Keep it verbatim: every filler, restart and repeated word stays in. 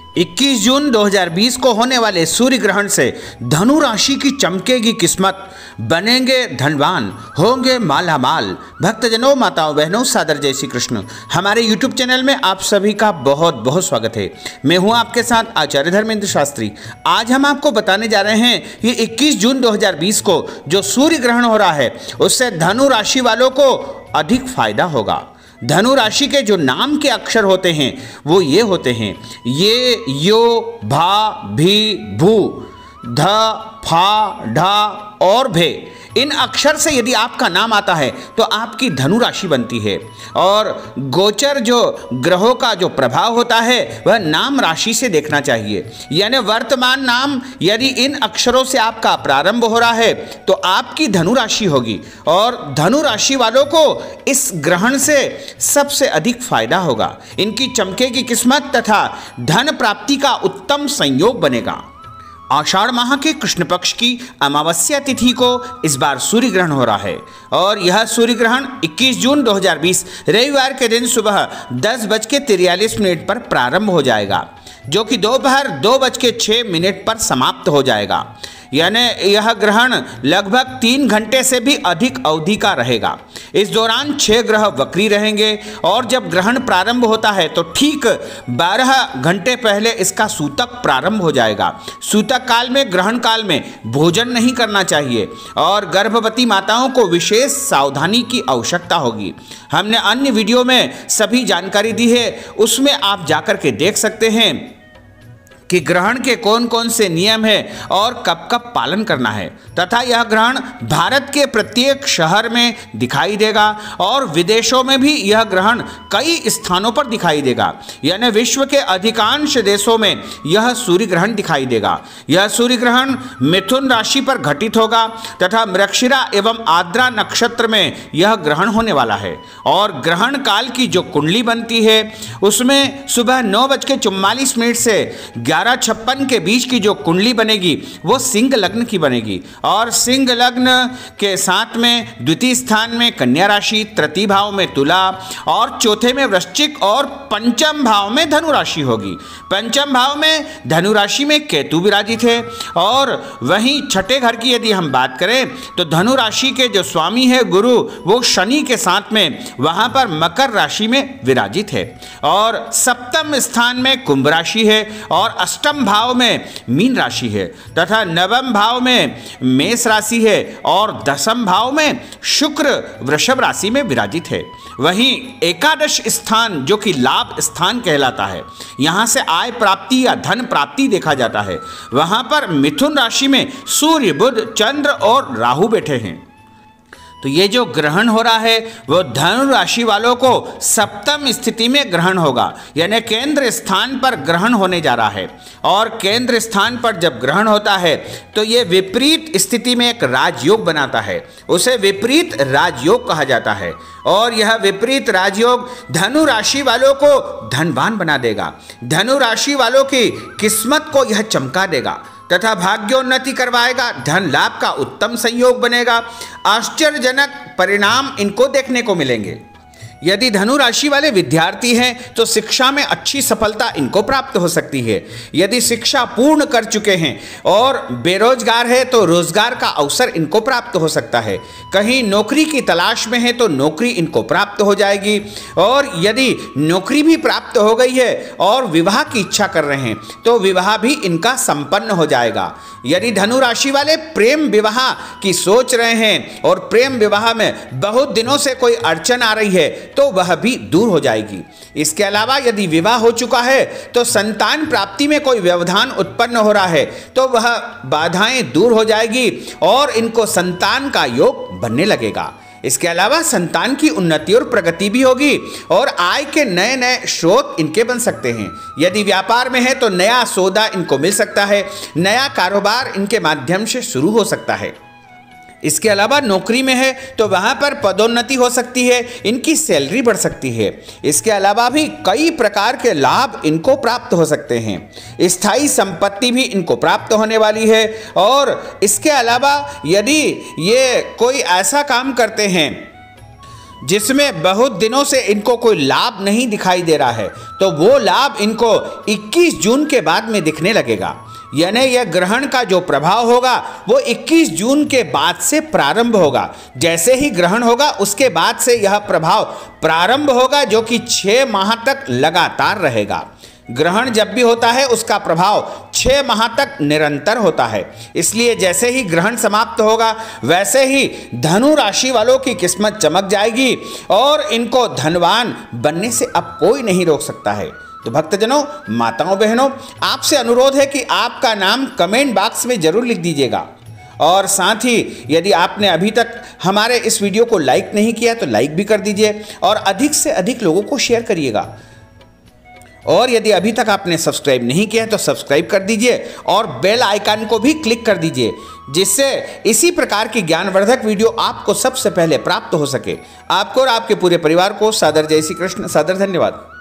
इक्कीस जून दो हज़ार बीस को होने वाले सूर्य ग्रहण से धनु राशि की चमकेगी किस्मत, बनेंगे धनवान, होंगे माला माल। भक्तजनों, माताओं, बहनों, सादर जय श्री कृष्ण। हमारे यूट्यूब चैनल में आप सभी का बहुत बहुत स्वागत है। मैं हूं आपके साथ आचार्य धर्मेंद्र शास्त्री। आज हम आपको बताने जा रहे हैं ये इक्कीस जून दो हज़ार बीस को जो सूर्य ग्रहण हो रहा है उससे धनु राशि वालों को अधिक फायदा होगा। धनु राशि के जो नाम के अक्षर होते हैं वो ये होते हैं ये, यो, भा, भी, भू, ध, फा, ढा और भे। इन अक्षर से यदि आपका नाम आता है तो आपकी धनु राशि बनती है। और गोचर जो ग्रहों का जो प्रभाव होता है वह नाम राशि से देखना चाहिए, यानी वर्तमान नाम यदि इन अक्षरों से आपका प्रारंभ हो रहा है तो आपकी धनु राशि होगी। और धनु राशि वालों को इस ग्रहण से सबसे अधिक फायदा होगा। इनकी चमकेगी किस्मत तथा धन प्राप्ति का उत्तम संयोग बनेगा। आषाढ़ माह के कृष्ण पक्ष की अमावस्या तिथि को इस बार सूर्य ग्रहण हो रहा है और यह सूर्य ग्रहण इक्कीस जून दो हज़ार बीस रविवार के दिन सुबह दस बज के तिरयालीस मिनट पर प्रारंभ हो जाएगा, जो कि दोपहर दो बज के छः मिनट पर समाप्त हो जाएगा। यानी यह ग्रहण लगभग तीन घंटे से भी अधिक अवधि का रहेगा। इस दौरान छह ग्रह वक्री रहेंगे और जब ग्रहण प्रारंभ होता है तो ठीक बारह घंटे पहले इसका सूतक प्रारंभ हो जाएगा। सूतक काल में, ग्रहण काल में भोजन नहीं करना चाहिए और गर्भवती माताओं को विशेष सावधानी की आवश्यकता होगी। हमने अन्य वीडियो में सभी जानकारी दी है, उसमें आप जाकर के देख सकते हैं कि ग्रहण के कौन कौन से नियम है और कब कब पालन करना है। तथा यह ग्रहण भारत के प्रत्येक शहर में दिखाई देगा और विदेशों में भी यह ग्रहण कई स्थानों पर दिखाई देगा, यानी विश्व के अधिकांश देशों में यह सूर्य ग्रहण दिखाई देगा। यह सूर्य ग्रहण मिथुन राशि पर घटित होगा तथा मृगशिरा एवं आद्रा नक्षत्र में यह ग्रहण होने वाला है। और ग्रहण काल की जो कुंडली बनती है उसमें सुबह नौ बज के चौवालीस मिनट से ग्यारह छप्पन के बीच की जो कुंडली बनेगी वो सिंह लग्न की बनेगी। और सिंह लग्न के साथ में द्वितीय स्थान में कन्या राशि, तृतीय भाव में तुला और चौथे में वृश्चिक और पंचम भाव में धनु राशि होगी। पंचम भाव में धनु राशि में केतु विराजित है। और वहीं छठे घर की यदि हम बात करें तो धनु राशि के जो स्वामी है गुरु, वो शनि के साथ में वहां पर मकर राशि में विराजित है। और सप्तम स्थान में कुंभ राशि है और अष्टम भाव में मीन राशि है तथा नवम भाव में मेष राशि है और दसम भाव में शुक्र वृषभ राशि में विराजित है। वहीं एकादश स्थान जो कि लाभ स्थान कहलाता है, यहां से आय प्राप्ति या धन प्राप्ति देखा जाता है, वहां पर मिथुन राशि में सूर्य, बुध, चंद्र और राहु बैठे हैं। तो ये जो ग्रहण हो रहा है वो धनु राशि वालों को सप्तम स्थिति में ग्रहण होगा, यानी केंद्र स्थान पर ग्रहण होने जा रहा है। और केंद्र स्थान पर जब ग्रहण होता है तो ये विपरीत स्थिति में एक राजयोग बनाता है, उसे विपरीत राजयोग कहा जाता है। और यह विपरीत राजयोग धनु राशि वालों को धनवान बना देगा। धनु राशि वालों की किस्मत को यह चमका देगा तथा भाग्योन्नति करवाएगा। धन लाभ का उत्तम संयोग बनेगा। आश्चर्यजनक परिणाम इनको देखने को मिलेंगे। यदि धनु राशि वाले विद्यार्थी हैं तो शिक्षा में अच्छी सफलता इनको प्राप्त हो सकती है। यदि शिक्षा पूर्ण कर चुके हैं और बेरोजगार है तो रोजगार का अवसर इनको प्राप्त हो सकता है। कहीं नौकरी की तलाश में है तो नौकरी इनको प्राप्त हो जाएगी। और यदि नौकरी भी प्राप्त हो गई है और विवाह की इच्छा कर रहे हैं तो विवाह भी इनका संपन्न हो जाएगा। यदि धनु राशि वाले प्रेम विवाह की सोच रहे हैं और प्रेम विवाह में बहुत दिनों से कोई अड़चन आ रही है तो वह भी दूर हो जाएगी। इसके अलावा यदि विवाह हो चुका है तो संतान प्राप्ति में कोई व्यवधान उत्पन्न हो रहा है तो वह बाधाएं दूर हो जाएगी और इनको संतान का योग बनने लगेगा। इसके अलावा संतान की उन्नति और प्रगति भी होगी और आय के नए नए स्रोत इनके बन सकते हैं। यदि व्यापार में है तो नया सौदा इनको मिल सकता है, नया कारोबार इनके माध्यम से शुरू हो सकता है। इसके अलावा नौकरी में है तो वहाँ पर पदोन्नति हो सकती है, इनकी सैलरी बढ़ सकती है। इसके अलावा भी कई प्रकार के लाभ इनको प्राप्त हो सकते हैं। स्थायी संपत्ति भी इनको प्राप्त होने वाली है। और इसके अलावा यदि ये कोई ऐसा काम करते हैं जिसमें बहुत दिनों से इनको कोई लाभ नहीं दिखाई दे रहा है, तो वो लाभ इनको इक्कीस जून के बाद में दिखने लगेगा। यानी यह ग्रहण का जो प्रभाव होगा वो इक्कीस जून के बाद से प्रारंभ होगा। जैसे ही ग्रहण होगा उसके बाद से यह प्रभाव प्रारंभ होगा, जो कि छः माह तक लगातार रहेगा। ग्रहण जब भी होता है उसका प्रभाव छः माह तक निरंतर होता है। इसलिए जैसे ही ग्रहण समाप्त होगा वैसे ही धनु राशि वालों की किस्मत चमक जाएगी और इनको धनवान बनने से अब कोई नहीं रोक सकता है। तो भक्तजनों, माताओं बहनों, आपसे अनुरोध है कि आपका नाम कमेंट बॉक्स में जरूर लिख दीजिएगा। और साथ ही यदि आपने अभी तक हमारे इस वीडियो को लाइक नहीं किया तो लाइक भी कर दीजिए और अधिक से अधिक लोगों को शेयर करिएगा। और यदि अभी तक आपने सब्सक्राइब नहीं किया है तो सब्सक्राइब कर दीजिए और बेल आइकन को भी क्लिक कर दीजिए, जिससे इसी प्रकार की ज्ञानवर्धक वीडियो आपको सबसे पहले प्राप्त हो सके। आपको और आपके पूरे परिवार को सादर जय श्री कृष्ण, सादर धन्यवाद।